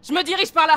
Je me dirige par là.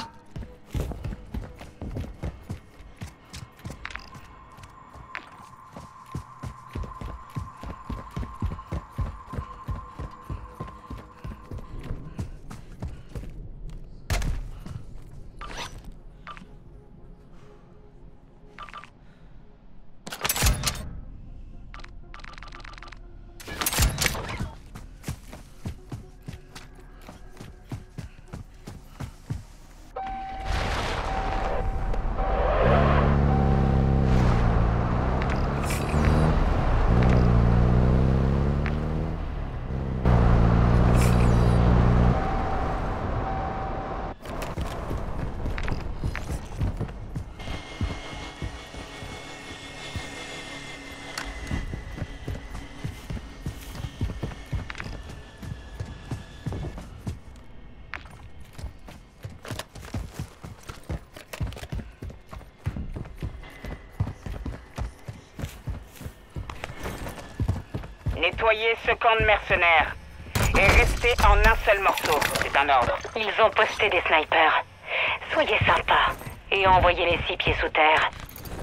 Nettoyez ce camp de mercenaires. Et restez en un seul morceau. C'est un ordre. Ils ont posté des snipers. Soyez sympas. Et envoyez les 6 pieds sous terre.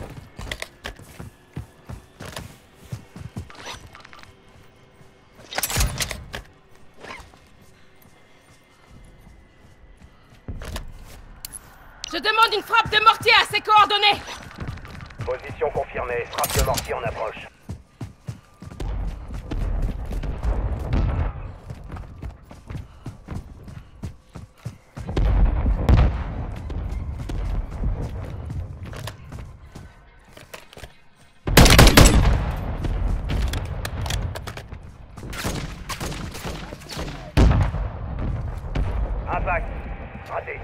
Je demande une frappe de mortier à ces coordonnées. Position confirmée. Frappe de mortier en approche. Impact. Raté.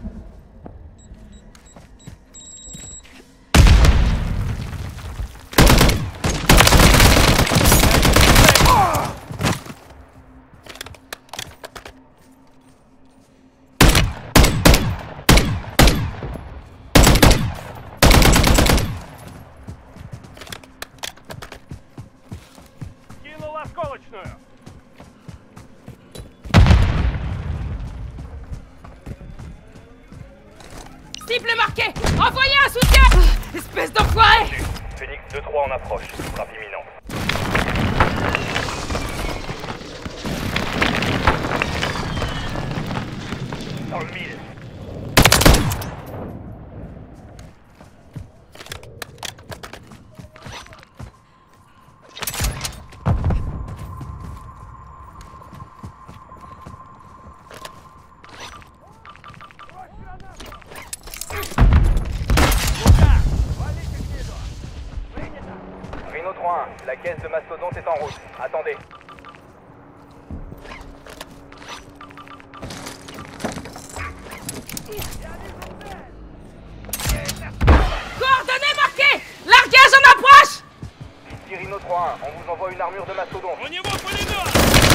Кинул осколочную. Cible marquée. Envoyez un soutien. Espèce d'enfoiré. Phoenix 2-3 en approche. Frappe imminente. Dans le mille. Rhino 3-1, la caisse de mastodonte est en route. Attendez. Coordonnées marquées. Largage en approche. Ici Rhino 3-1, on vous envoie une armure de mastodonte. У него пулемет!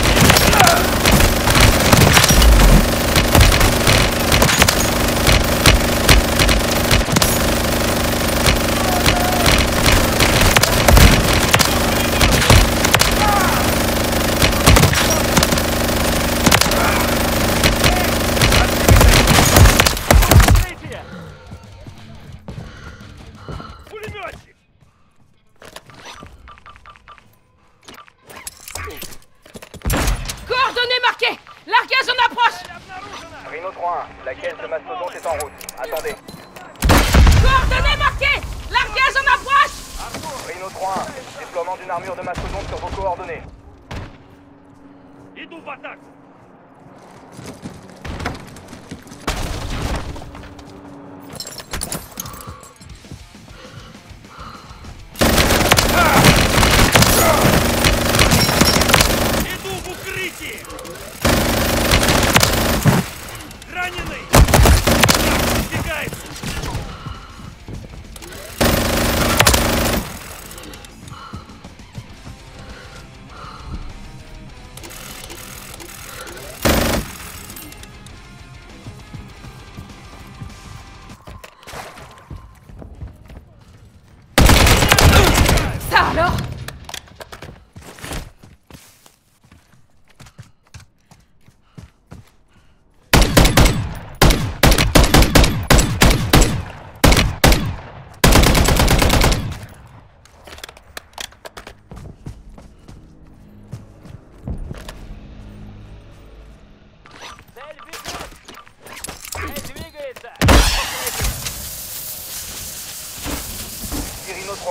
Пулеметчик! Coordonnées marquées. Largage en approche. Rhino 3-1, la caisse de mastodonte est en route. Attendez. Coordonnées marquées. Largage en approche. Rhino 3-1, déploiement d'une armure de mastodonte sur vos coordonnées. Иду в атаку! Иду в укрытие! Раненый! Сбегается!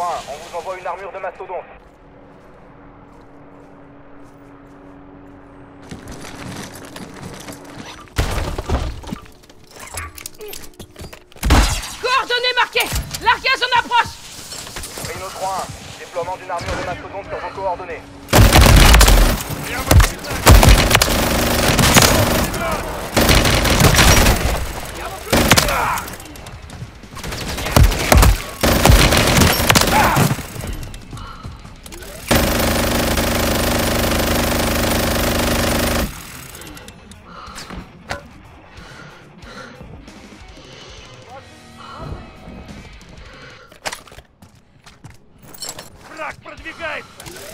3-1, on vous envoie une armure de mastodonte. Coordonnées marquées! Largage en approche! Rhino 3-1, déploiement d'une armure de mastodonte sur vos coordonnées. Прямо в спинах! Я в укрытии! Враг продвигается!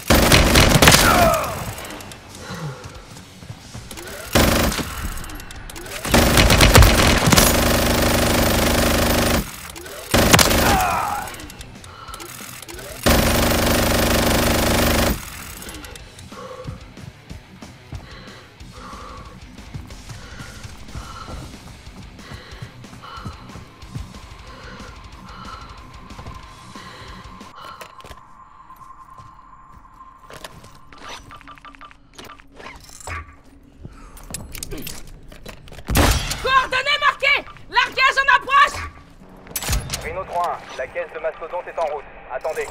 Coordonnées marquées! Largage en approche! Rhino 3-1, la caisse de mastodonte est en route. Attendez.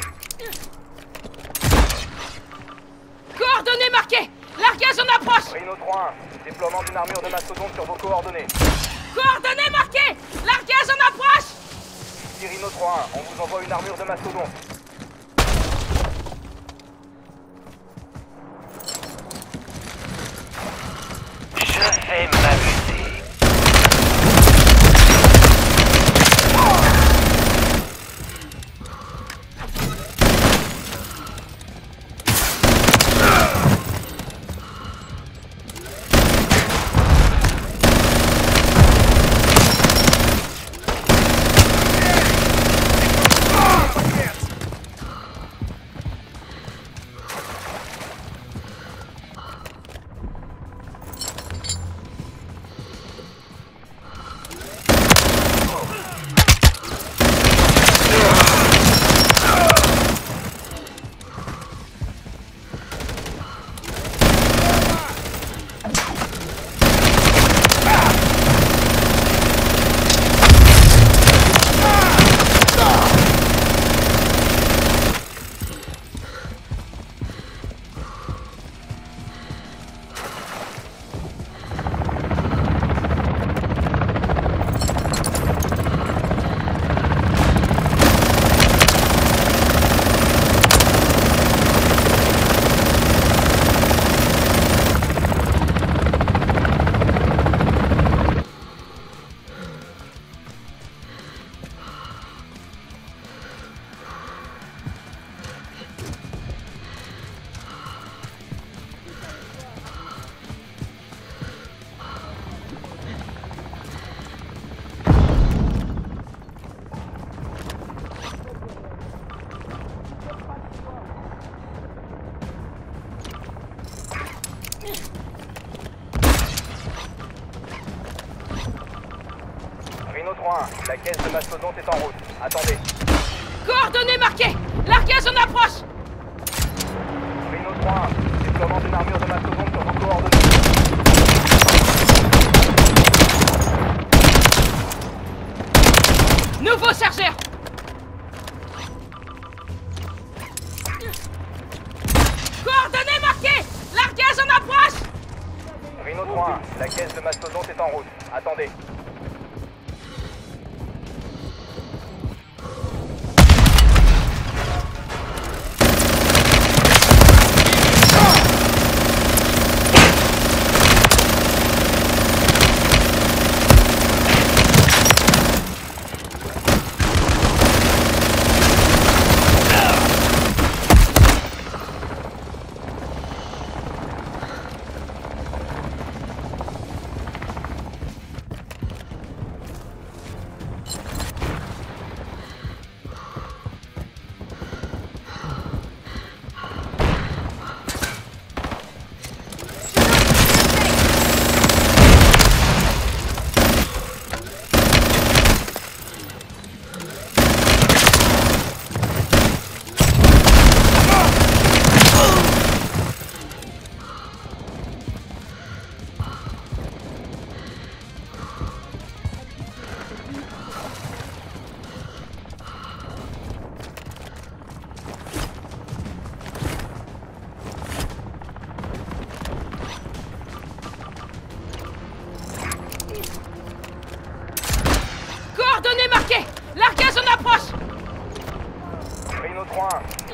Coordonnées marquées! Largage en approche! Rhino 3-1, déploiement d'une armure de mastodonte sur vos coordonnées. Coordonnées marquées! Largage en approche! Ici Rhino 3-1, on vous envoie une armure de mastodonte. Je vais m'amuser. Rhino 3-1, la caisse de mastodonte est en route. Attendez. Coordonnées marquées! Largage en approche! Rhino 3-1, déploiement d'une armure de mastodonte sur vos coordonnées. Nouveau chargeur! Coordonnées marquées! Largage en approche! Rhino 3-1, la caisse de mastodonte est en route. Attendez.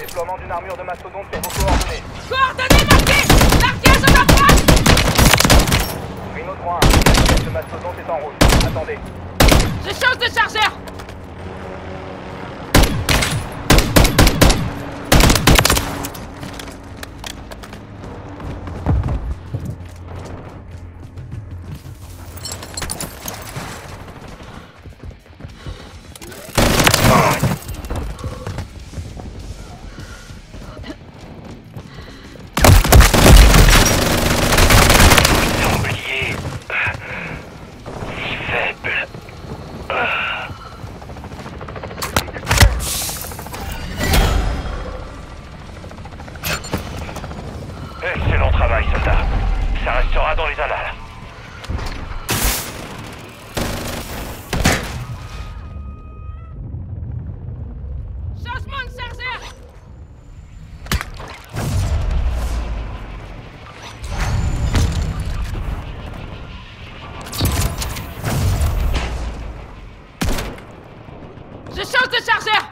Déploiement d'une armure de mastodonte sur vos coordonnées. Coordonnées marquées! Largage en approche! Rhino 3, la caisse de mastodonte est en route. Attendez. Je change de chargeur! Sanglier. Si faible. Excellent travail, soldat. Ça restera dans les annales. Changement de chargeur! Je change de chargeur!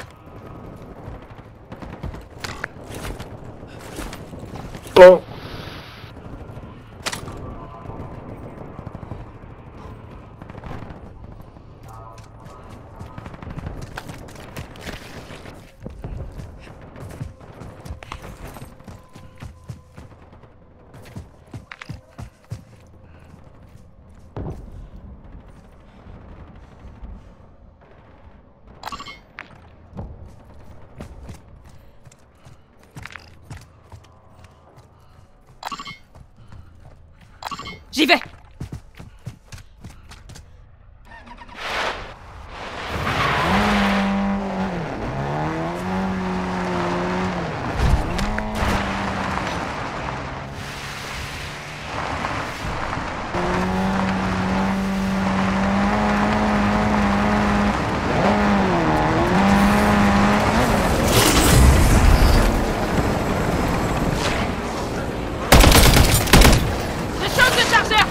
Oh. J'y vais! Je change de chargeur!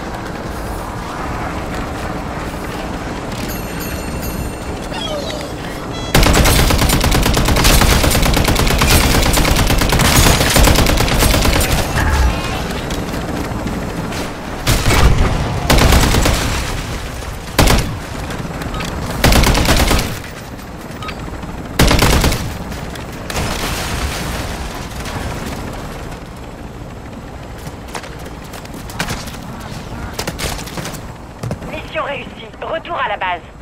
Mission réussie. Retour à la base.